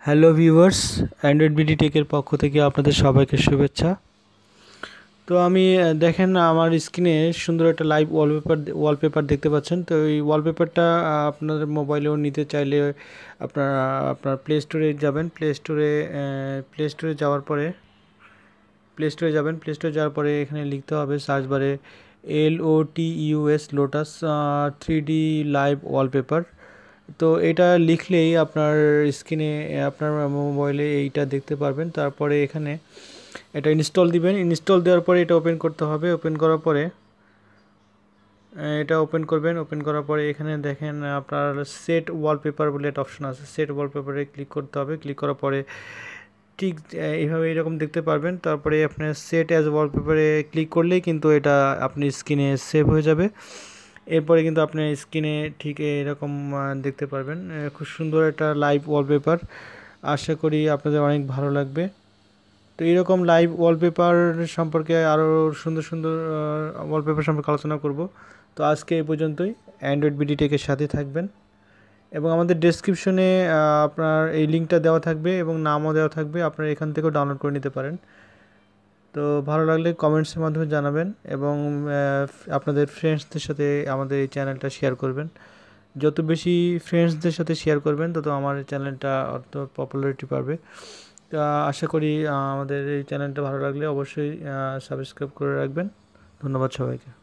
Hello viewers, Android BD টেকের পক্ষ থেকে আপনাদের সবাইকে শুভেচ্ছা। তো আমি দেখেন আমার স্ক্রিনে সুন্দর একটা লাইভ ওয়ালপেপার দেখতে পাচ্ছেন। তো এই ওয়ালপেপারটা আপনাদের মোবাইলেও নিতে চাইলে আপনার প্লে স্টোরে যাওয়ার পরে এখানে লিখতে হবে সার্চ বারে লোটাস 3D লাইভ ওয়ালপেপার। তো এটা লিখলেই আপনার স্ক্রিনে আপনার মোবাইলে এইটা দেখতে পারবেন। তারপরে এখানে এটা ইনস্টল দিবেন। ইনস্টল দেওয়ার পরে এটা ওপেন করতে হবে। ওপেন করার পরে ওপেন করার পরে এখানে দেখেন আপনার সেট ওয়ালপেপার বলে একটা অপশন আছে। সেট ওয়ালপেপারে ক্লিক করতে হবে। ক্লিক করার পরে ঠিক এইভাবে এরকম দেখতে পারবেন। তারপরে আপনার সেট অ্যাজ ওয়ালপেপারে ক্লিক করলেই কিন্তু এটা আপনি স্ক্রিনে সেভ হয়ে যাবে। এরপরে কিন্তু আপনার স্ক্রিনে ঠিক এরকম দেখতে পারবেন। খুব সুন্দর একটা লাইভ ওয়ালপেপার। আশা করি আপনাদের অনেক ভালো লাগবে। তো এইরকম লাইভ ওয়ালপেপার সম্পর্কে আরও সুন্দর সুন্দর ওয়ালপেপার সম্পর্কে আলোচনা করব। তো আজকে এই পর্যন্তই। অ্যান্ড্রয়েড বিডি টেকের সাথে থাকবেন এবং আমাদের ডেসক্রিপশনে আপনার এই লিঙ্কটা দেওয়া থাকবে এবং নামও দেওয়া থাকবে। আপনারা এখান থেকেও ডাউনলোড করে নিতে পারেন। তো ভালো লাগলে কমেন্টসের মাধ্যমে জানাবেন এবং আপনাদের ফ্রেন্ডসদের সাথে আমাদের এই চ্যানেলটা শেয়ার করবেন। যত বেশি ফ্রেন্ডসদের সাথে শেয়ার করবেন তত আমার চ্যানেলটা অত পপুলারিটি পাবে। তো আশা করি আমাদের এই চ্যানেলটা ভালো লাগলে অবশ্যই সাবস্ক্রাইব করে রাখবেন। ধন্যবাদ সবাইকে।